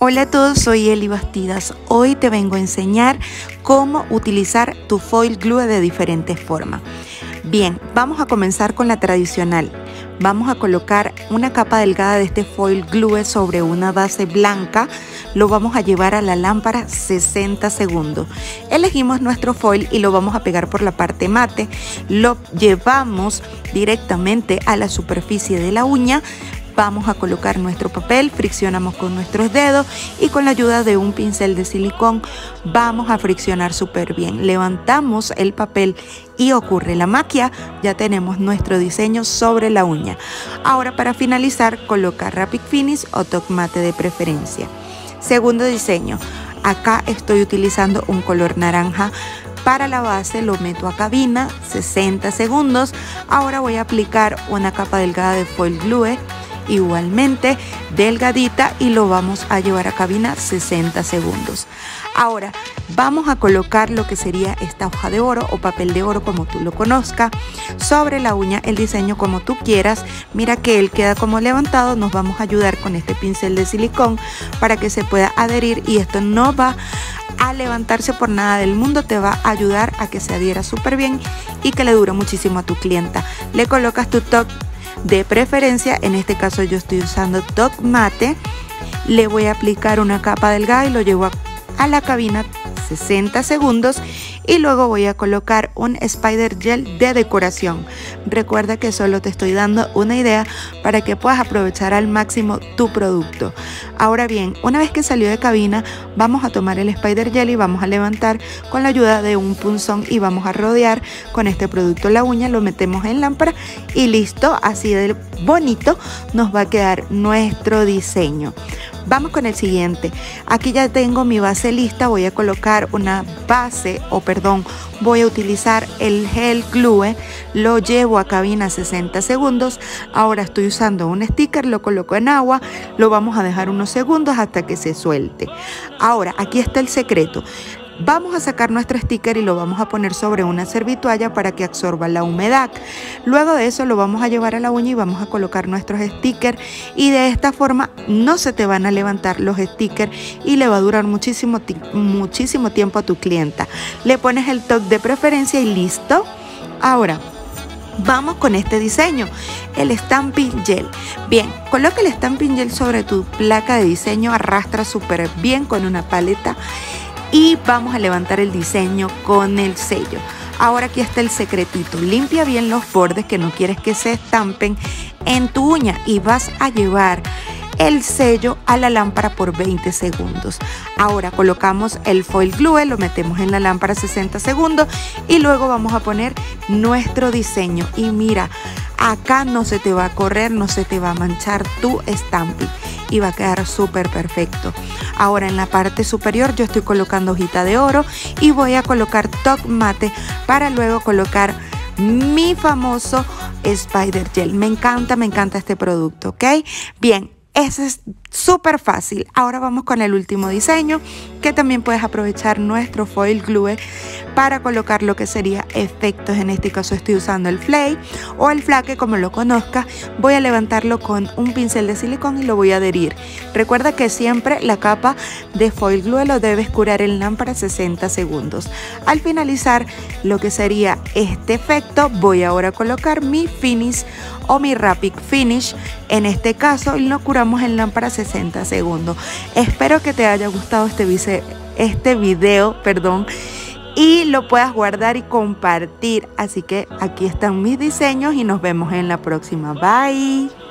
Hola a todos, soy Eli Bastidas. Hoy te vengo a enseñar cómo utilizar tu foil glue de diferentes formas. Bien, vamos a comenzar con la tradicional. Vamos a colocar una capa delgada de este foil glue sobre una base blanca. Lo vamos a llevar a la lámpara 60 segundos. Elegimos nuestro foil y lo vamos a pegar por la parte mate. Lo llevamos directamente a la superficie de la uña. Vamos a colocar nuestro papel, friccionamos con nuestros dedos y con la ayuda de un pincel de silicón vamos a friccionar súper bien. Levantamos el papel y ocurre la magia, ya tenemos nuestro diseño sobre la uña. Ahora, para finalizar, coloca Rapid Finish o Top Mate de preferencia. Segundo diseño, acá estoy utilizando un color naranja. Para la base lo meto a cabina 60 segundos. Ahora voy a aplicar una capa delgada de foil glue, igualmente delgadita, y lo vamos a llevar a cabina 60 segundos. Ahora vamos a colocar lo que sería esta hoja de oro o papel de oro, como tú lo conozcas, sobre la uña, el diseño como tú quieras. Mira que él queda como levantado. Nos vamos a ayudar con este pincel de silicón para que se pueda adherir, y esto no va a levantarse por nada del mundo, te va a ayudar a que se adhiera súper bien y que le dure muchísimo a tu clienta. Le colocas tu toque de preferencia, en este caso yo estoy usando Top Mate. Le voy a aplicar una capa delgada y lo llevo a la cabina 60 segundos, y luego voy a colocar un Spider Gel de decoración. Recuerda que solo te estoy dando una idea para que puedas aprovechar al máximo tu producto. Ahora bien, una vez que salió de cabina, vamos a tomar el Spider Gel y vamos a levantar con la ayuda de un punzón y vamos a rodear con este producto la uña. Lo metemos en lámpara y listo, así de bonito nos va a quedar nuestro diseño. Vamos con el siguiente. Aquí ya tengo mi base lista. Voy a colocar una base, voy a utilizar el gel glue. Lo llevo a cabina 60 segundos. Ahora estoy usando un sticker, lo coloco en agua, lo vamos a dejar unos segundos hasta que se suelte. Ahora, aquí está el secreto. Vamos a sacar nuestro sticker y lo vamos a poner sobre una servitoalla para que absorba la humedad. Luego de eso lo vamos a llevar a la uña y vamos a colocar nuestros stickers, y de esta forma no se te van a levantar los stickers y le va a durar muchísimo tiempo a tu clienta. Le pones el toque de preferencia y listo. Ahora vamos con este diseño, el Stamping Gel. Bien, coloca el Stamping Gel sobre tu placa de diseño, arrastra súper bien con una paleta y vamos a levantar el diseño con el sello. Ahora aquí está el secretito. Limpia bien los bordes que no quieres que se estampen en tu uña, y vas a llevar el sello a la lámpara por 20 segundos. Ahora colocamos el foil glue, lo metemos en la lámpara 60 segundos y luego vamos a poner nuestro diseño. Y mira, acá no se te va a correr, no se te va a manchar tu stamping y va a quedar súper perfecto. Ahora en la parte superior yo estoy colocando hojita de oro y voy a colocar Top Mate para luego colocar mi famoso Spider Gel. Me encanta este producto, ¿ok? Bien, eso es súper fácil. Ahora vamos con el último diseño, que también puedes aprovechar nuestro foil glue para colocar lo que sería efectos. En este caso estoy usando el flake o el flaque, como lo conozcas. Voy a levantarlo con un pincel de silicón y lo voy a adherir. Recuerda que siempre la capa de foil glue lo debes curar en lámpara 60 segundos. Al finalizar lo que sería este efecto, voy ahora a colocar mi finish o mi Rapid Finish. En este caso lo curamos en lámpara 60 segundos. Espero que te haya gustado este video, y lo puedas guardar y compartir. Así que aquí están mis diseños y nos vemos en la próxima. Bye.